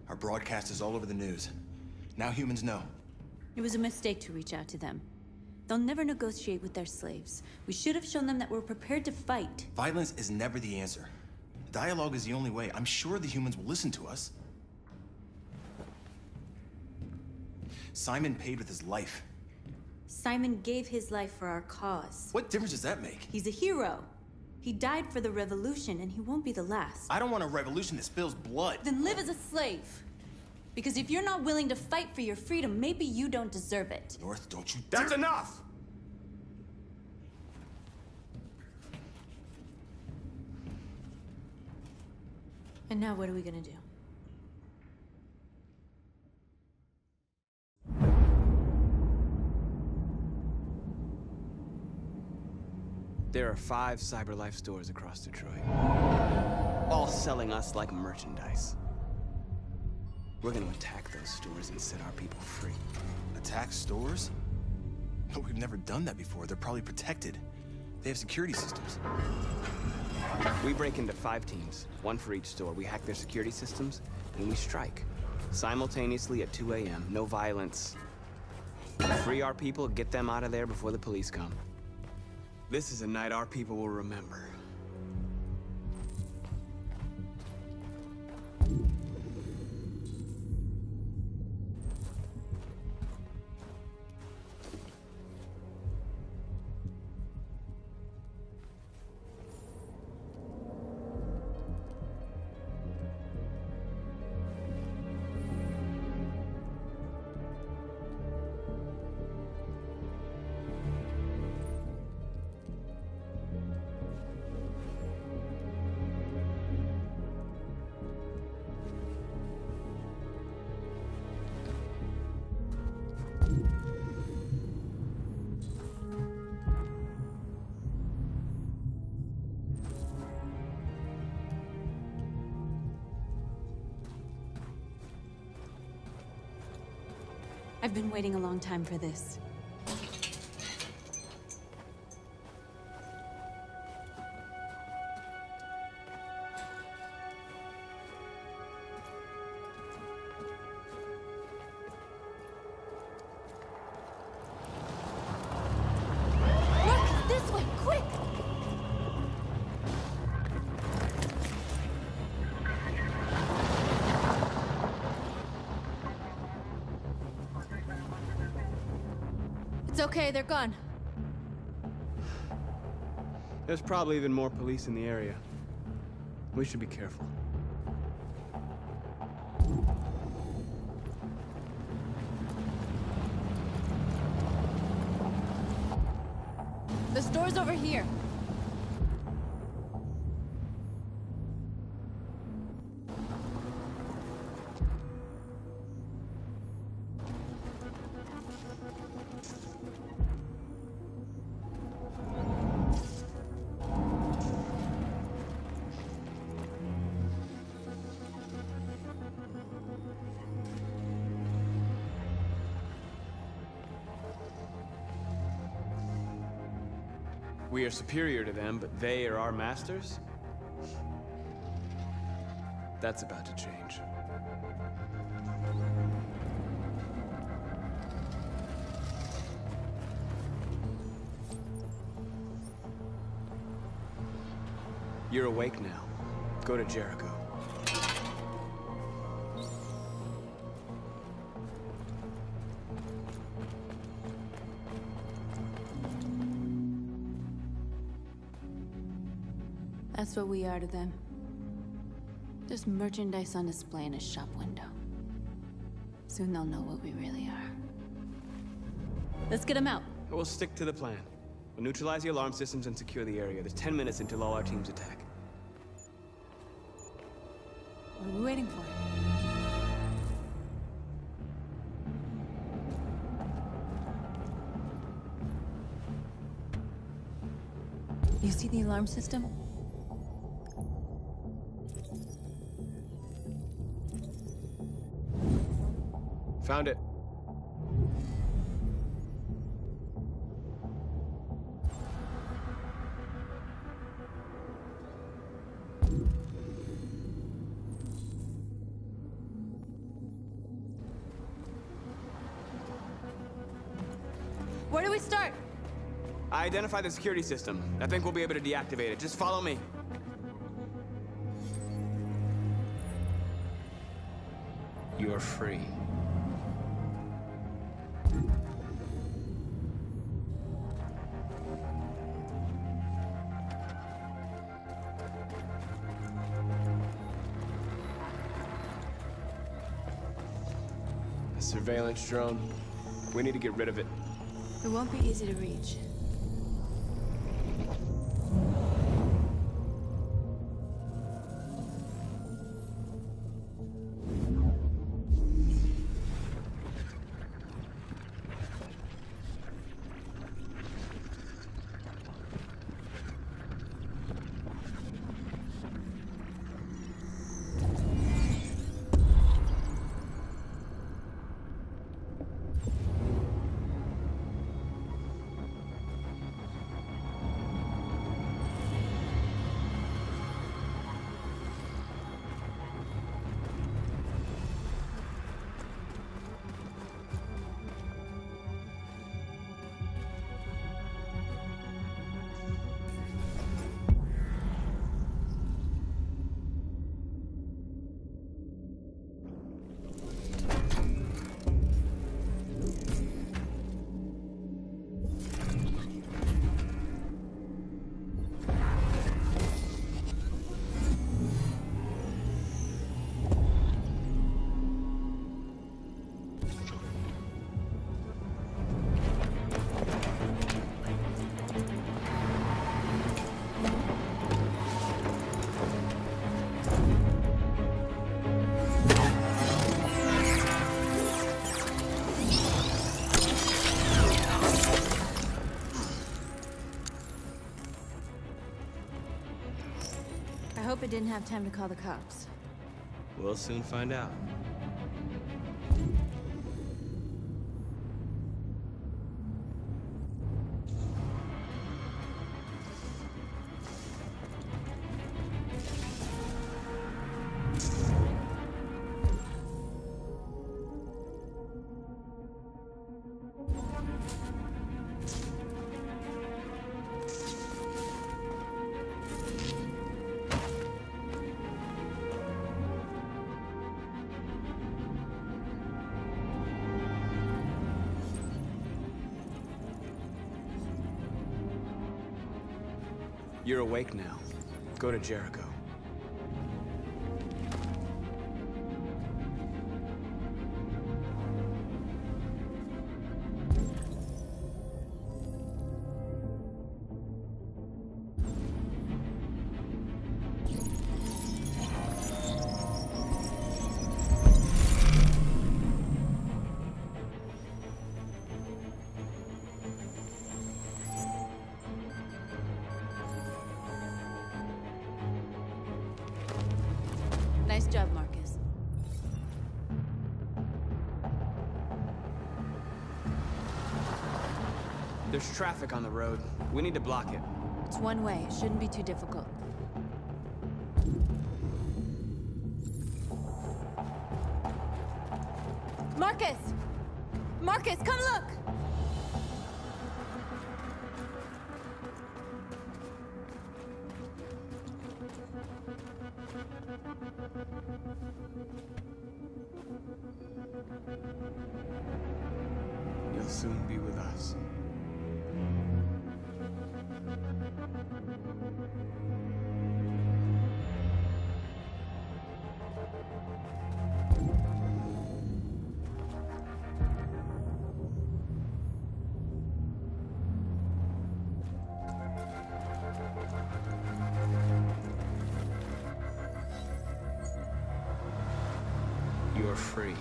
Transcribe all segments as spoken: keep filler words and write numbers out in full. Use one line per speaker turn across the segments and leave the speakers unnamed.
Our broadcast is all over the news. Now humans know.
It was a mistake to reach out to them. They'll never negotiate with their slaves. We should have shown them that we're prepared to fight.
Violence is never the answer. Dialogue is the only way. I'm sure the humans will listen to us. Simon paid with his life.
Simon gave his life for our cause.
What difference does that make?
He's a hero. He died for the revolution, and he won't be the last.
I don't want a revolution that spills blood.
Then live as a slave. Because if you're not willing to fight for your freedom, maybe you don't deserve it.
North, don't you
That's
dare-
enough!
And now what are we gonna do?
There are five CyberLife stores across Detroit, all selling us like merchandise. We're gonna attack those stores and set our people free.
Attack stores? But we've never done that before. They're probably protected. They have security systems.
We break into five teams, one for each store. We hack their security systems, and we strike. Simultaneously at two A M, no violence. Free our people, get them out of there before the police come. This is a night our people will remember.
I've been waiting a long time for this. Marcus, this way, quick! It's okay, they're gone.
There's probably even more police in the area. We should be careful.
The store's over here.
We are superior to them, but they are our masters? That's about to change. You're awake now. Go to Jericho.
That's what we are to them. Just merchandise on display in a shop window. Soon they'll know what we really are. Let's get them out.
We'll stick to the plan. We'll neutralize the alarm systems and secure the area. There's ten minutes until all our teams attack.
What are we waiting for? You see the alarm system?
Found it.
Where do we start?
I identified the security system. I think we'll be able to deactivate it. Just follow me. You're free. A surveillance drone. We need to get rid of it.
It won't be easy to reach. I hope it didn't have time to call the cops.
We'll soon find out. You're awake now. Go to Jericho.
Nice job, Marcus.
There's traffic on the road. We need to block it.
It's one way. It shouldn't be too difficult. Marcus! Marcus, come look!
You'll soon be with us. You're free.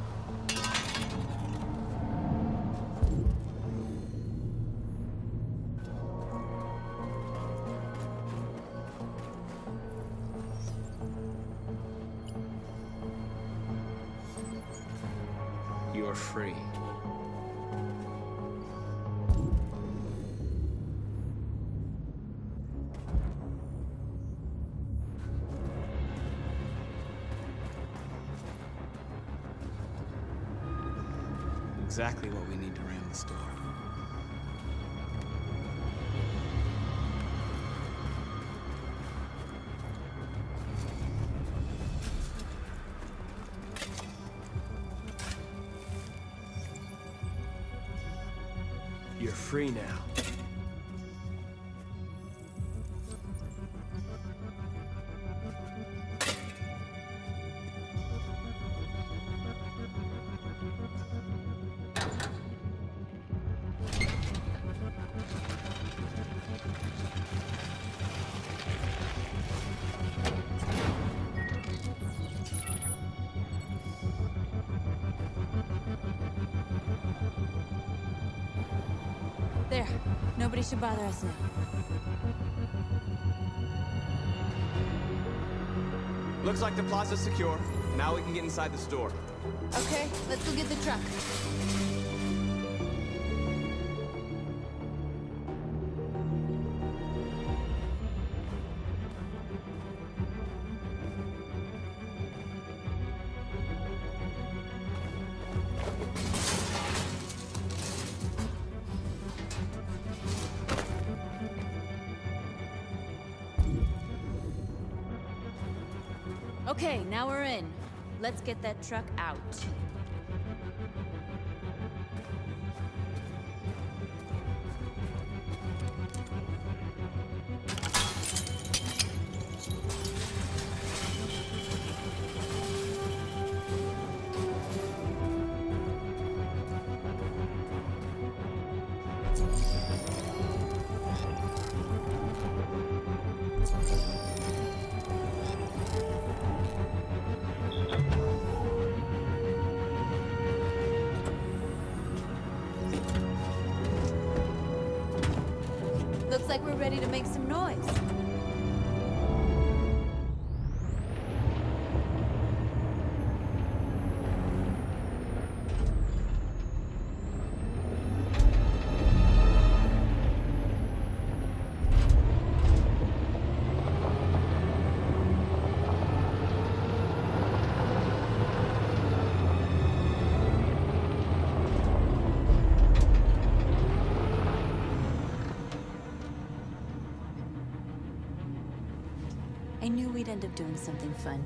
You're free. Exactly what we need to ram the store.
free now.
There. Nobody should bother us now.
Looks like the plaza's secure. Now we can get inside the store.
Okay, let's go get the truck. Okay, now we're in. Let's get that truck out. Looks like we're ready to make some noise. I knew we'd end up doing something fun.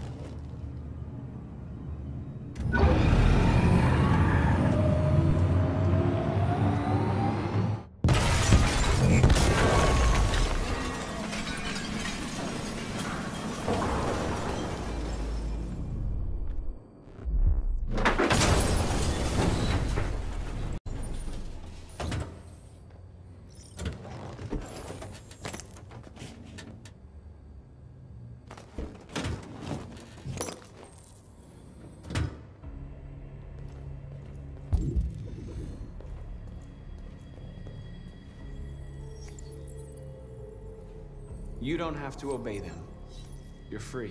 You don't have to obey them. You're free.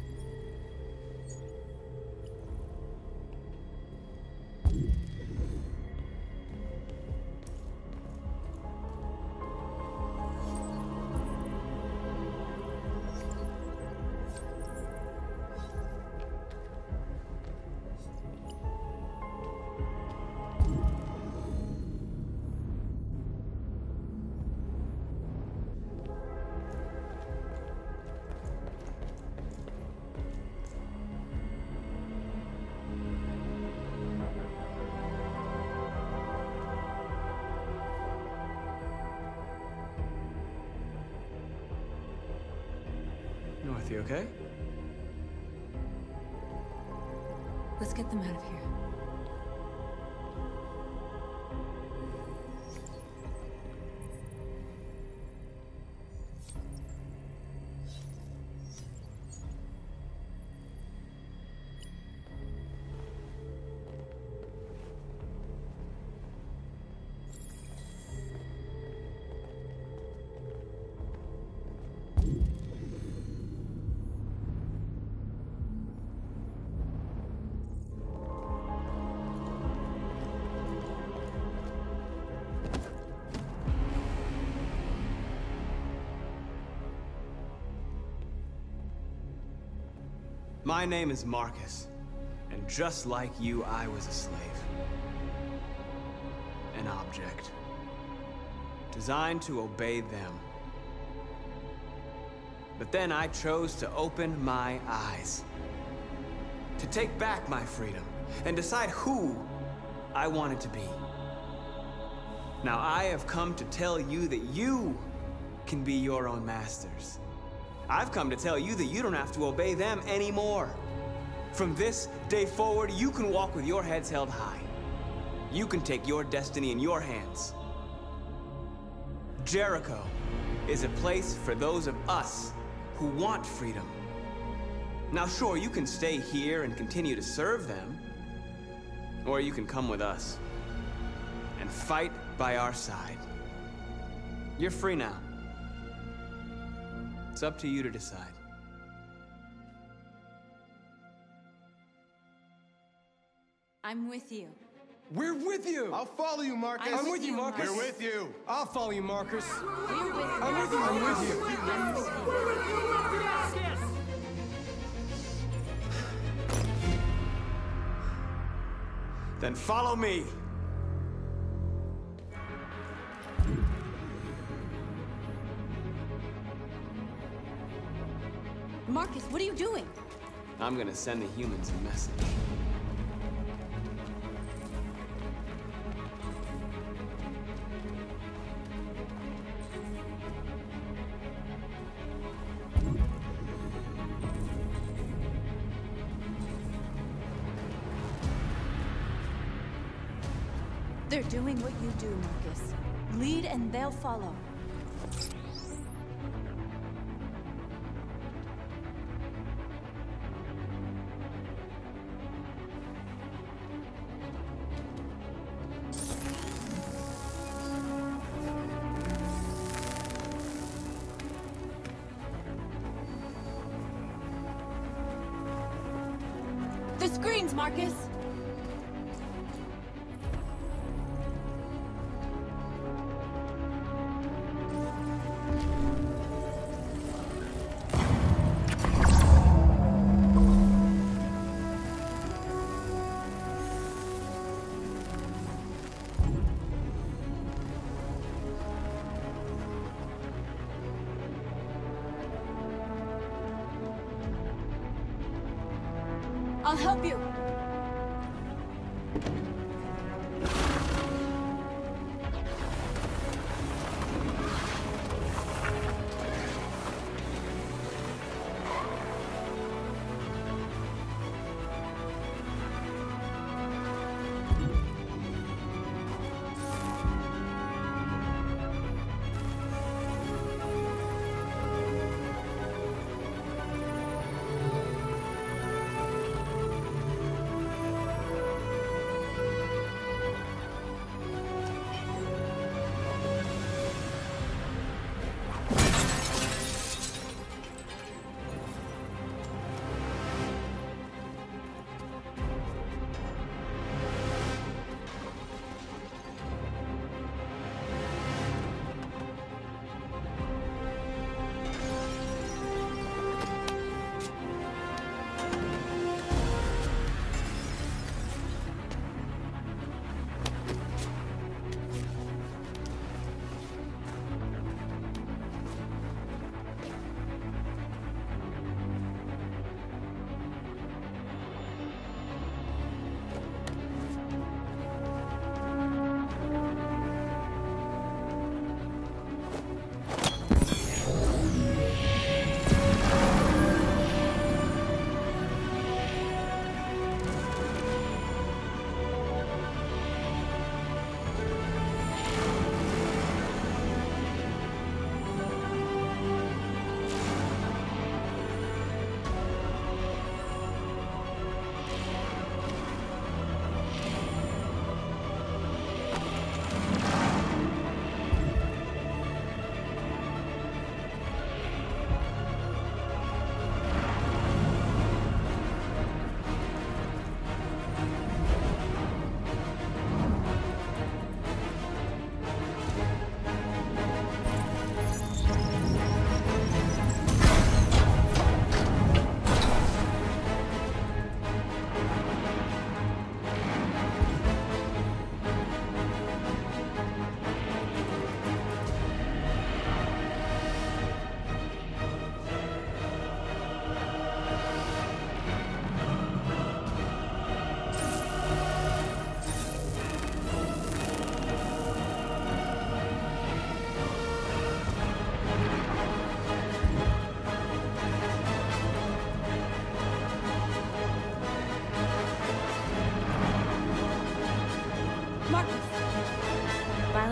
North, you okay?
Let's get them out of here.
My name is Marcus, and just like you, I was a slave. An object. Designed to obey them. But then I chose to open my eyes. To take back my freedom, and decide who I wanted to be. Now I have come to tell you that you can be your own masters. I've come to tell you that you don't have to obey them anymore. From this day forward, you can walk with your heads held high. You can take your destiny in your hands. Jericho is a place for those of us who want freedom. Now sure, you can stay here and continue to serve them, or you can come with us and fight by our side. You're free now. It's up to you to decide.
I'm with you.
We're with you!
I'll follow you, Marcus.
I'm
I'm with you, Marcus.
We're with you.
I'll follow you, Marcus.
We're with you.
I'm with you, I'm with you.
I'm with you.
Then follow me.
Marcus, what are you doing?
I'm gonna send the humans a message.
They're doing what you do, Marcus. Lead and they'll follow. The screens, Marcus! I'll help you.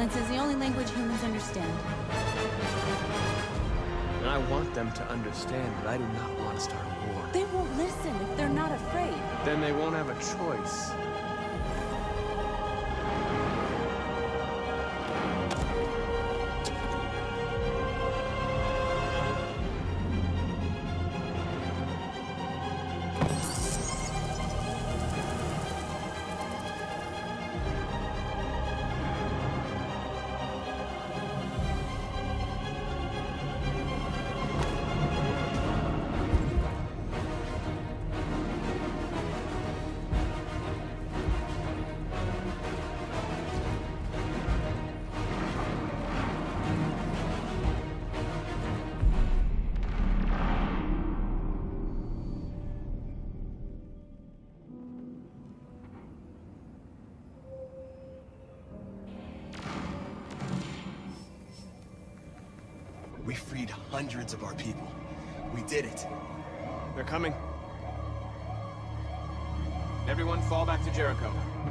Violence is the only language humans understand.
And I want them to understand, but I do not want to start a war.
They won't listen if they're not afraid.
Then they won't have a choice. We freed hundreds of our people. We did it.
They're coming. Everyone fall back to Jericho.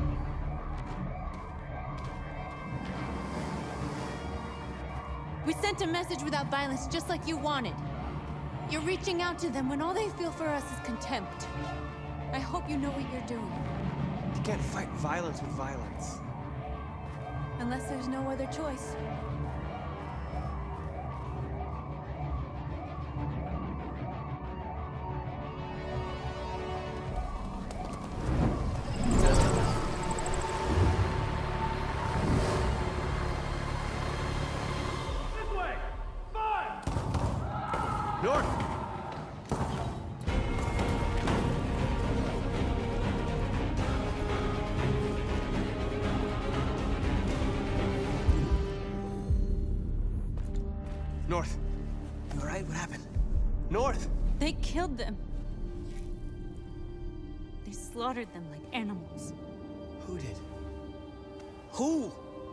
We sent a message without violence, just like you wanted. You're reaching out to them when all they feel for us is contempt. I hope you know what you're doing.
You can't fight violence with violence.
Unless there's no other choice.
North! North! You alright? What happened? North!
They killed them. They slaughtered them like animals.
Who did? Who?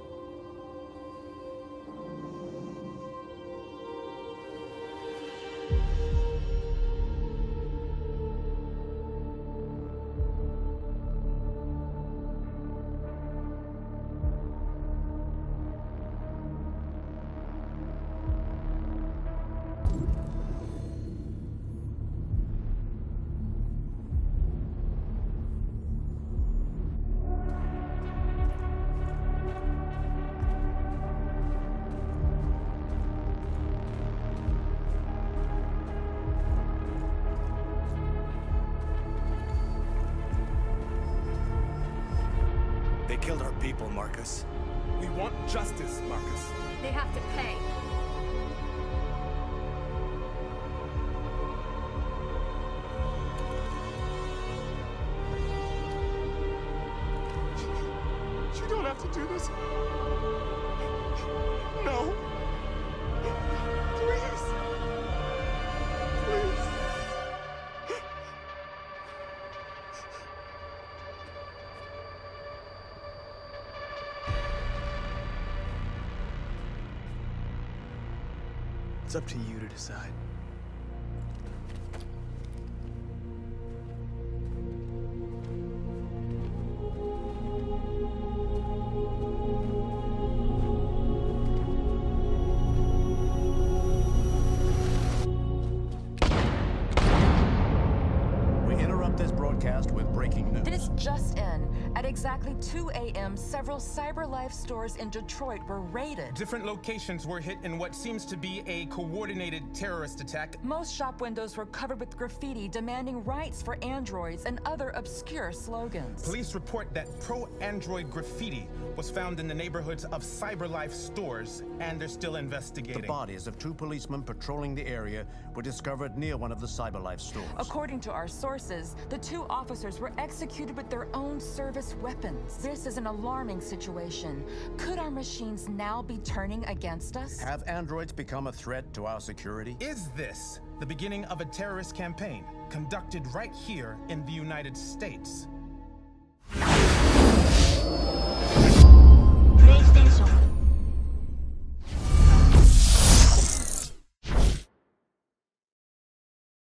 They killed our people, Marcus.
We want justice, Marcus.
They have to pay.
You don't have to do this. No. Please. Please.
It's up to you to decide.
We interrupt this broadcast with breaking news.
This just in. At exactly two A M, several CyberLife stores in Detroit were raided.
Different locations were hit in what seems to be a coordinated terrorist attack.
Most shop windows were covered with graffiti demanding rights for androids and other obscure slogans.
Police report that pro-android graffiti was found in the neighborhoods of CyberLife stores, and they're still investigating.
The bodies of two policemen patrolling the area were discovered near one of the CyberLife stores.
According to our sources, the two officers were executed with their own service weapons. This is an alarming situation. Could our machines now be turning against us?
Have androids become a threat to our security?
Is this the beginning of a terrorist campaign conducted right here in the United States?